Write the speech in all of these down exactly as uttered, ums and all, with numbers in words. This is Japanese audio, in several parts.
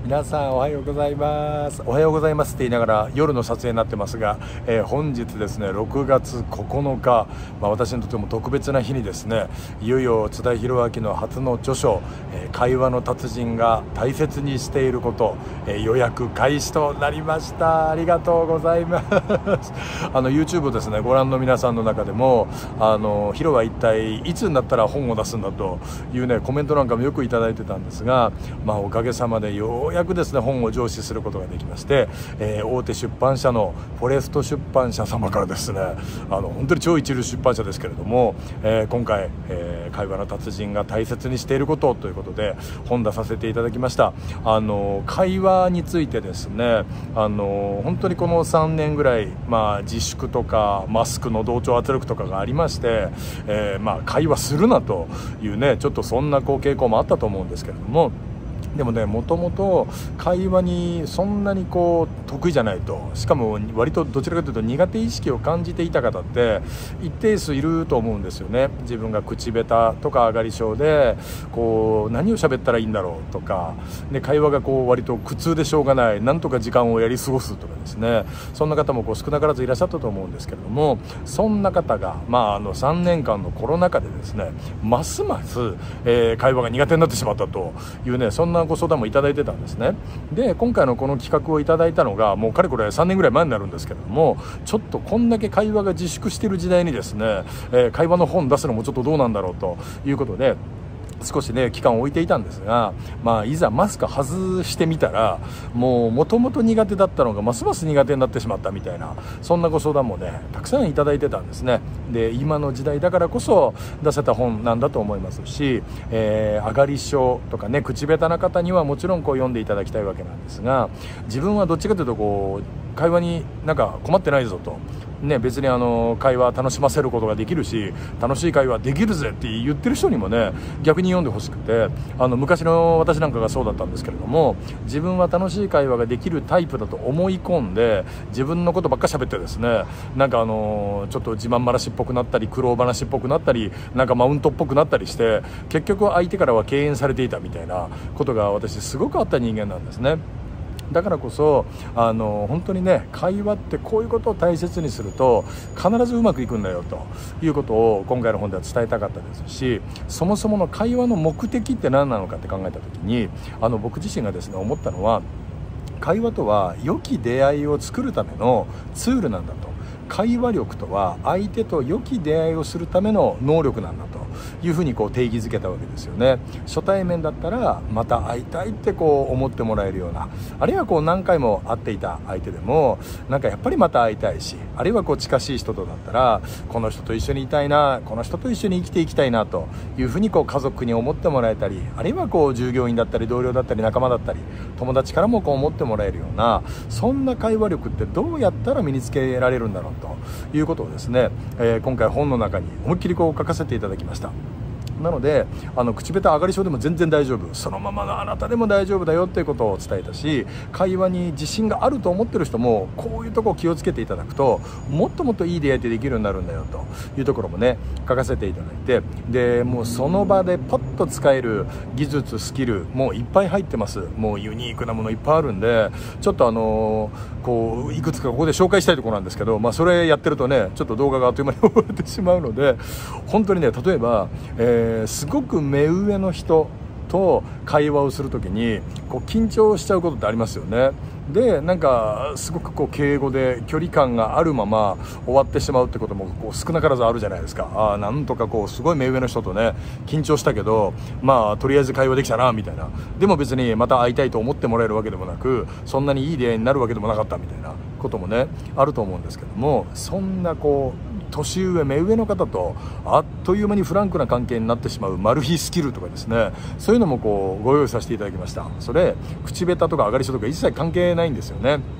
皆さんおはようございます。おはようございますって言いながら夜の撮影になってますが、えー、本日ですねろくがつここのか、まあ、私にとっても特別な日にですね、いよいよ津田弘明の初の著書、えー、会話の達人が大切にしていること、えー、予約開始となりました。ありがとうございますあの YouTube をですねご覧の皆さんの中でも、あのヒロは一体いつになったら本を出すんだというねコメントなんかもよくいただいてたんですが、まあおかげさまでようやくですね本を上市することができまして、えー、大手出版社のフォレスト出版社様からですね、あの本当に超一流出版社ですけれども、えー、今回、えー、会話の達人が大切にしていることということで本出させていただきました。あの会話についてですね、あの本当にこのさんねんぐらい、まあ、自粛とかマスクの同調圧力とかがありまして、えーまあ、会話するなというねちょっとそんなこう傾向もあったと思うんですけれども、でもねもともと会話にそんなにこう得意じゃないと、しかも割とどちらかというと苦手意識を感じていた方って一定数いると思うんですよね。自分が口下手とか上がり症でこう何を喋ったらいいんだろうとか、ね、会話がこう割と苦痛でしょうがない、なんとか時間をやり過ごすとかですね、そんな方もこう少なからずいらっしゃったと思うんですけれども、そんな方が、まあ、あのさんねんかんのコロナ禍でですねますます、えー、会話が苦手になってしまったというね、そんなご相談もいただいてたんですね。で今回のこの企画をいただいたのがもうかれこれさんねんぐらい前になるんですけれども、ちょっとこんだけ会話が自粛している時代にですね、えー、会話の本出すのもちょっとどうなんだろうということで少しね期間を置いていたんですが、まあ、いざマスク外してみたらもう元々苦手だったのがますます苦手になってしまったみたいな、そんなご相談もねたくさんいただいてたんですね。で今の時代だからこそ出せた本なんだと思いますし、えー、上がり症とかね口下手な方にはもちろんこう読んでいただきたいわけなんですが、自分はどっちかというとこう会話になんか困ってないぞとね、別にあの会話楽しませることができるし楽しい会話できるぜって言ってる人にもね逆に読んでほしくて、あの昔の私なんかがそうだったんですけれども、自分は楽しい会話ができるタイプだと思い込んで自分のことばっか喋ってですね、なんかあのちょっと自慢話っぽくなったり苦労話っぽくなったりなんかマウントっぽくなったりして結局相手からは敬遠されていたみたいなことが私すごくあった人間なんですね。だからこそあの本当にね会話ってこういうことを大切にすると必ずうまくいくんだよということを今回の本では伝えたかったですし、そもそもの会話の目的って何なのかって考えた時に、あの僕自身がですね思ったのは、会話とは良き出会いを作るためのツールなんだと。会話力とは相手と良き出会いをするための能力なんだというふうにこう定義づけたわけですよね。初対面だったらまた会いたいってこう思ってもらえるような、あるいはこう何回も会っていた相手でもなんかやっぱりまた会いたいし、あるいはこう近しい人とだったらこの人と一緒にいたいな、この人と一緒に生きていきたいなというふうにこう家族に思ってもらえたり、あるいはこう従業員だったり同僚だったり仲間だったり友達からもこう思ってもらえるような、そんな会話力ってどうやったら身につけられるんだろうということをですね、えー、今回本の中に思いっきりこう書かせていただきました。なのであの口下手上がり症でも全然大丈夫、そのままのあなたでも大丈夫だよっていうことを伝えたし、会話に自信があると思ってる人もこういうところを気をつけていただくともっともっといい出会いってできるようになるんだよというところもね書かせていただいて、でもうその場でパッと使える技術スキルもういっぱい入ってます。もうユニークなものいっぱいあるんで、ちょっとあのー、こういくつかここで紹介したいところなんですけど、まあ、それやってるとねちょっと動画があっという間に終わってしまうので、本当にね例えば、えーすごく目上の人と会話をするときにこう緊張しちゃうことってありますよね。でなんかすごくこう敬語で距離感があるまま終わってしまうってこともこう少なからずあるじゃないですか。ああなんとかこうすごい目上の人とね緊張したけどまあとりあえず会話できたなみたいな、でも別にまた会いたいと思ってもらえるわけでもなくそんなにいい出会いになるわけでもなかったみたいなこともねあると思うんですけども、そんなこう年上目上の方とあっという間にフランクな関係になってしまうマル秘スキルとかですね、そういうのもこうご用意させていただきました。それ口下手とか上がり症とか一切関係ないんですよね。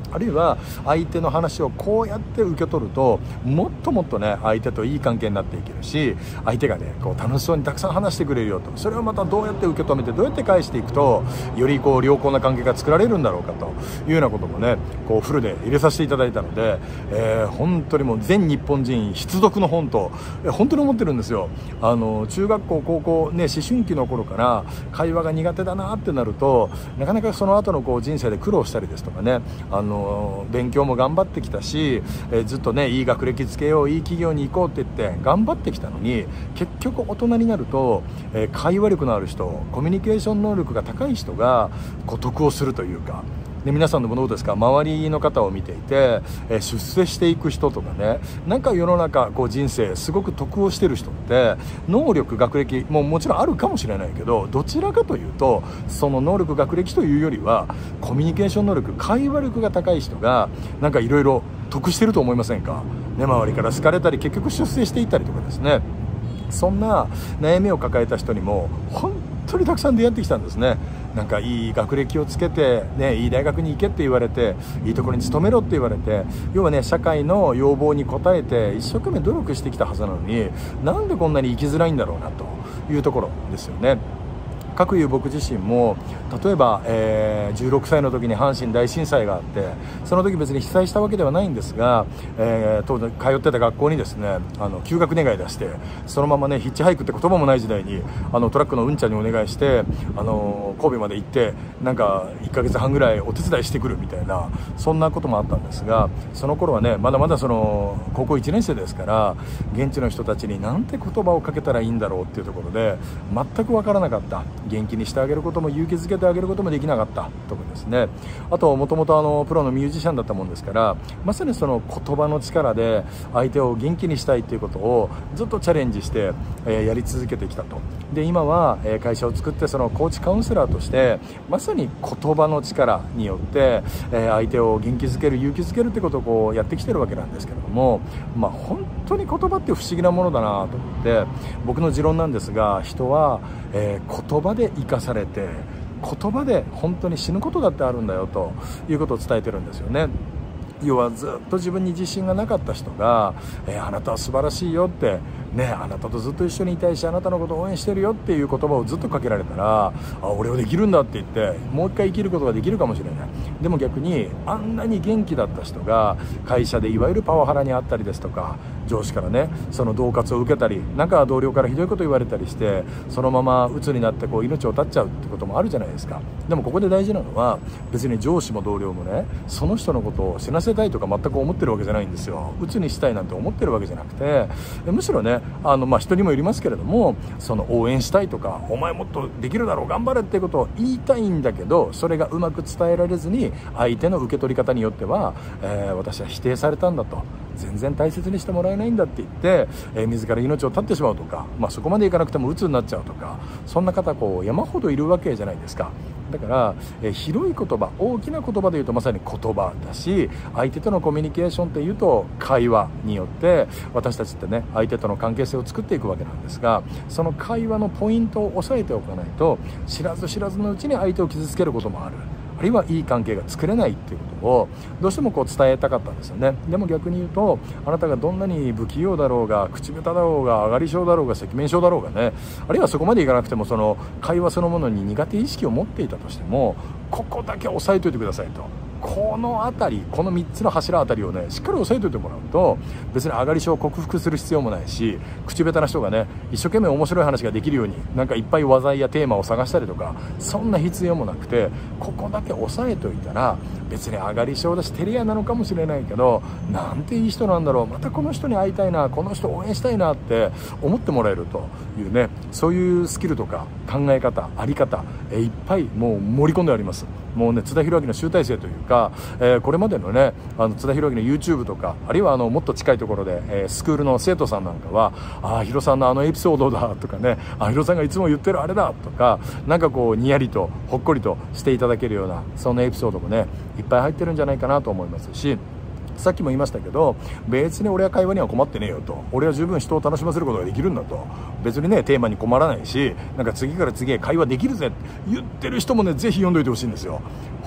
あるいは相手の話をこうやって受け取るともっともっとね相手といい関係になっていけるし、相手がねこう楽しそうにたくさん話してくれるよと、それをまたどうやって受け止めてどうやって返していくとよりこう良好な関係が作られるんだろうかというようなこともねこうフルで入れさせていただいたので、えー、本当にもう全日本人必読の本と、えー、本当に思ってるんですよ。あの中学校高校ね思春期の頃から会話が苦手だなってなるとなかなかその後のこう人生で苦労したりですとかね、あの勉強も頑張ってきたし、えー、ずっとねいい学歴つけよういい企業に行こうって言って頑張ってきたのに、結局大人になると、えー、会話力のある人、コミュニケーション能力が高い人がこう得をするというかで、皆さんのどうですか、周りの方を見ていて、えー、出世していく人とかね、なんか世の中こう人生すごく得をしてる人って能力学歴ももちろんあるかもしれないけど、どちらかというとその能力学歴というよりはコミュニケーション能力、会話力が高い人がなんかいろいろ得してると思いませんかね。周りから好かれたり結局出世していったりとかですね、そんな悩みを抱えた人にも本当にたくさん出会ってきたんですね。なんかいい学歴をつけて、ね、いい大学に行けって言われて、いいところに勤めろって言われて、要はね社会の要望に応えて一生懸命努力してきたはずなのに、なんでこんなに生きづらいんだろうなというところですよね。各いう僕自身も例えば、えー、じゅうろくさいの時に阪神大震災があって、その時別に被災したわけではないんですが、えー、当時通ってた学校にですねあの休学願い出して、そのままねヒッチハイクって言葉もない時代にあのトラックのうんちゃんにお願いして、あの神戸まで行ってなんかいっかげつはんぐらいお手伝いしてくるみたいな、そんなこともあったんですが、その頃はねまだまだその高校いちねん生ですから、現地の人たちになんて言葉をかけたらいいんだろうっていうところで全く分からなかった。元気にしてあげることも勇気づけてあげることもできなかったとかですね。あともともとプロのミュージシャンだったもんですから、まさにその言葉の力で相手を元気にしたいということをずっとチャレンジして、えー、やり続けてきたと。で今は、えー、会社を作ってそのコーチカウンセラーとしてまさに言葉の力によって、えー、相手を元気づける勇気づけるということをこうやってきてるわけなんですけれども、まあ本当に言葉って不思議なものだなと思って、僕の持論なんですが、人は、えー、言葉で生かされて言葉で本当に死ぬことだってあるんだよということを伝えてるんですよね。要はずっと自分に自信がなかった人が、えー、あなたは素晴らしいよってね、あなたとずっと一緒にいたいしあなたのことを応援してるよっていう言葉をずっとかけられたら、あ俺はできるんだって言ってもう一回生きることができるかもしれない。でも逆にあんなに元気だった人が会社でいわゆるパワハラにあったりですとか、上司からねその恫喝を受けたり、なんか同僚からひどいこと言われたりして、そのまま鬱になってこう命を絶っちゃうってこともあるじゃないですか。でもここで大事なのは、別に上司も同僚もねその人のことを死なせたいとか全く思ってるわけじゃないんですよ。鬱にしたいなんて思ってるわけじゃなくて、むしろねあの、まあ、人にもよりますけれども、その応援したいとか、お前もっとできるだろう頑張れっていうことを言いたいんだけど、それがうまく伝えられずに相手の受け取り方によっては、えー、私は否定されたんだと、全然大切にしてもらえないんだって言って、えー、自ら命を絶ってしまうとか、まあ、そこまでいかなくても鬱になっちゃうとか、そんな方こう山ほどいるわけじゃないですか。だから、えー、広い言葉、大きな言葉で言うとまさに言葉だし、相手とのコミュニケーションっていうと会話によって私たちってね相手との関係性を作っていくわけなんですが、その会話のポイントを押さえておかないと知らず知らずのうちに相手を傷つけることもある、あるいはいい関係が作れないっていうことをどうしてもこう伝えたかったんですよね。でも逆に言うと、あなたがどんなに不器用だろうが口下手だろうが上がり症だろうが赤面症だろうがね、あるいはそこまでいかなくてもその会話そのものに苦手意識を持っていたとしても、ここだけ押さえておいてくださいと。この辺り、このみっつの柱あたりをねしっかり押さえておいてもらうと、別に上がり症を克服する必要もないし、口下手な人がね一生懸命面白い話ができるようになんかいっぱい話題やテーマを探したりとか、そんな必要もなくて、ここだけ押さえておいたら、別に上がり症だし照れ屋なのかもしれないけど、なんていい人なんだろう、またこの人に会いたいな、この人応援したいなって思ってもらえるというね、そういうスキルとか考え方、あり方、えいっぱいもう盛り込んであります。もうね津田弘明の集大成というか、えー、これまでのねあの津田弘明の YouTube とか、あるいはあのもっと近いところで、えー、スクールの生徒さんなんかは、ああヒロさんのあのエピソードだとかね、あヒロさんがいつも言ってるあれだとか、なんかこうにやりとほっこりとしていただけるような、そんなエピソードもねいっぱい入ってるんじゃないかなと思いますし、さっきも言いましたけど、別に俺は会話には困ってねえよと、俺は十分人を楽しませることができるんだと、別にねテーマに困らないし、なんか次から次へ会話できるぜって言ってる人もねぜひ読んどいてほしいんですよ。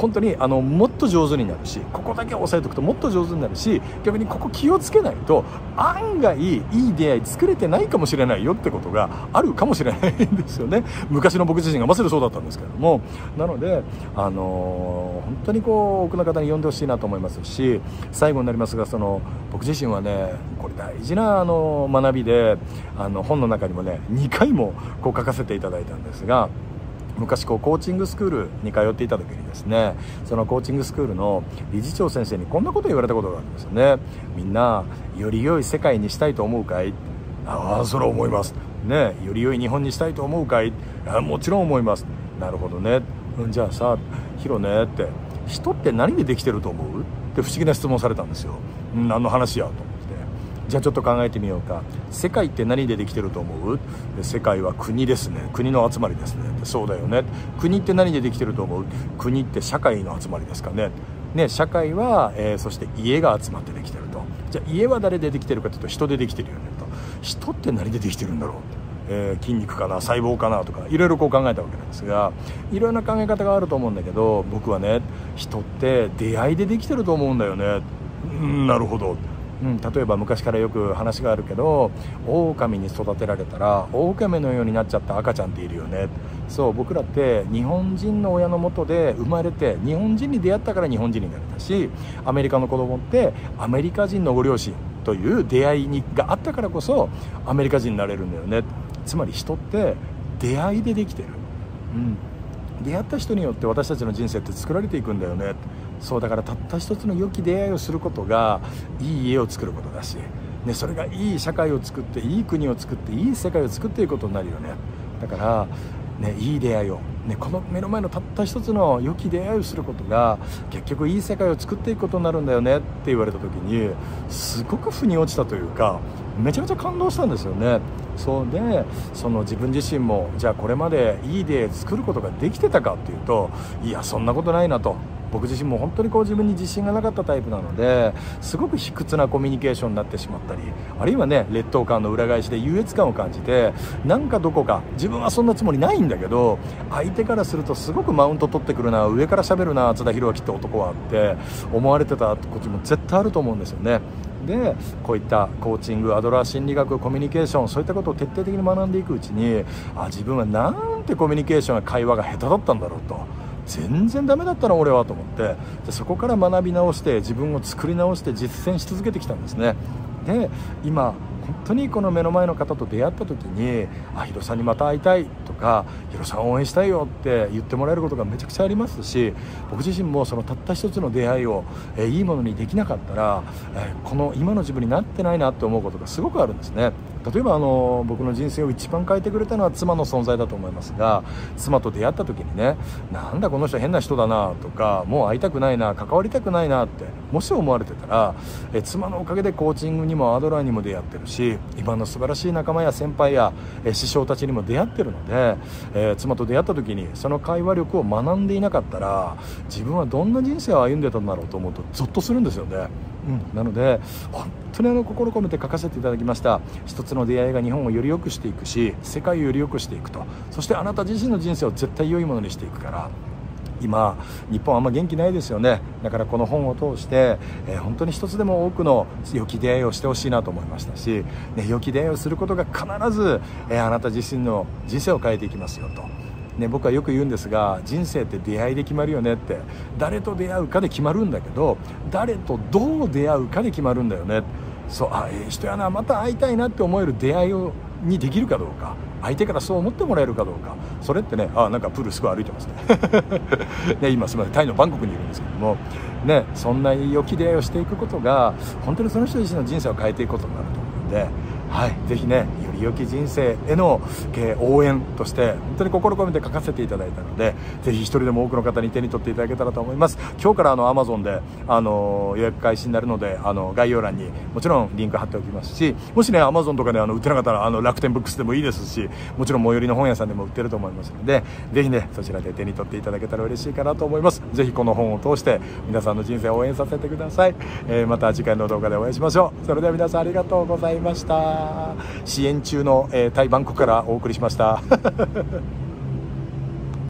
本当にあのもっと上手になるし、ここだけ押さえておくともっと上手になるし、逆にここ気をつけないと案外いい出会い作れてないかもしれないよってことがあるかもしれないんですよね。昔の僕自身がまさにそうだったんですけれども、なので、あのー、本当にこう多くの方に読んでほしいなと思いますし、最後になりますが、その僕自身はね、これ大事なあの学びで、あの本の中にもねにかいもこう書かせていただいたんですが、昔こうコーチングスクールに通っていた時にですね、そのコーチングスクールの理事長先生にこんなことを言われたことがあるんですよね。みんなより良い世界にしたいと思うかい？ああ、それは思いますね。より良い日本にしたいと思うかい？あ、もちろん思います。なるほどね、うん、じゃあさヒロねって、人って何でできてると思うって不思議な質問されたんですよ。うん、何の話やと思って、じゃあちょっと考えてみようか。世界って何でできてると思う？世界は国ですね。国の集まりですね。そうだよね。国って何でできてると思う？国って社会の集まりですかね。ね、社会は、えー、そして家が集まってできてると。じゃあ家は誰でできてるかというと人でできてるよねと。人って何でできてるんだろう、えー、筋肉かな、細胞かなとかいろいろこう考えたわけなんですが、いろんな考え方があると思うんだけど、僕はね、人って出会いでできてると思うんだよね。うん、なるほど。うん、例えば昔からよく話があるけど、狼に育てられたら狼のようになっちゃった赤ちゃんっているよね。そう、僕らって日本人の親のもとで生まれて日本人に出会ったから日本人になれたし、アメリカの子供ってアメリカ人のご両親という出会いにがあったからこそアメリカ人になれるんだよね。つまり人って出会いでできてる、うん、出会った人によって私たちの人生って作られていくんだよね。そうだから、たった一つの良き出会いをすることがいい家を作ることだし、ね、それがいい社会を作っていい国を作っていい世界を作っていくことになるよね。だから、ね、いい出会いを、ね、この目の前のたった一つの良き出会いをすることが結局いい世界を作っていくことになるんだよねって言われた時に、すごく腑に落ちたというか、めちゃめちゃ感動したんですよね。そうで、その自分自身もじゃあこれまでいい出会いを作ることができてたかっていうと、いやそんなことないなと。僕自身も本当にこう自分に自信がなかったタイプなので、すごく卑屈なコミュニケーションになってしまったり、あるいはね、劣等感の裏返しで優越感を感じて、なんかどこか自分はそんなつもりないんだけど、相手からするとすごくマウント取ってくるな、上から喋るな津田弘明って男はって思われてたことも絶対あると思うんですよね。で、こういったコーチング、アドラー心理学、コミュニケーション、そういったことを徹底的に学んでいくうちに、あ、自分はなんてコミュニケーションや会話が下手だったんだろうと、全然ダメだったな俺はと思って、でそこから学び直して自分を作り直して実践し続けてきたんですね。で、今本当にこの目の前の方と出会った時に、あ、ヒロさんにまた会いたいとか、ヒロさん応援したいよって言ってもらえることがめちゃくちゃありますし、僕自身もそのたった一つの出会いを、えー、いいものにできなかったら、えー、この今の自分になってないなって思うことがすごくあるんですね。例えばあの僕の人生を一番変えてくれたのは妻の存在だと思いますが、妻と出会った時にね、なんだこの人変な人だなとか、もう会いたくないな、関わりたくないなってもし思われてたら、え妻のおかげでコーチングにもアドラーにも出会ってるし、今の素晴らしい仲間や先輩やえ師匠たちにも出会ってるので、えー、妻と出会った時にその会話力を学んでいなかったら、自分はどんな人生を歩んでたんだろうと思うとゾッとするんですよね。うん、なので本当にあの心込めて書かせていただきました。一つの出会いが日本をより良くしていくし、世界をより良くしていくと、そしてあなた自身の人生を絶対良いものにしていくから。今日本あんま元気ないですよね。だからこの本を通して、えー、本当に一つでも多くの良き出会いをしてほしいなと思いましたし、ね、良き出会いをすることが必ず、えー、あなた自身の人生を変えていきますよと。ね、僕はよく言うんですが、人生って出会いで決まるよねって。誰と出会うかで決まるんだけど、誰とどう出会うかで決まるんだよね。そう、あ、ええ人やな、また会いたいなって思える出会いをにできるかどうか、相手からそう思ってもらえるかどうか、それってね、あ、なんかプールすごい歩いてますねね、今すみません、タイのバンコクにいるんですけどもね、そんな良き出会いをしていくことが本当にその人自身の人生を変えていくことになると思うので、はい、ぜひね、より良き人生への応援として本当に心込めて書かせていただいたので、ぜひ一人でも多くの方に手に取っていただけたらと思います。今日からあの Amazon であの予約開始になるので、あの概要欄にもちろんリンク貼っておきますし、もしね Amazon とかであの売ってなかったらあの楽天ブックスでもいいですし、もちろん最寄りの本屋さんでも売ってると思いますので、ぜひねそちらで手に取っていただけたら嬉しいかなと思います。ぜひこの本を通して皆さんの人生を応援させてください。えー、また次回の動画でお会いしましょう。それでは皆さんありがとうございました。支援中の、えー、タイバンコクからお送りしました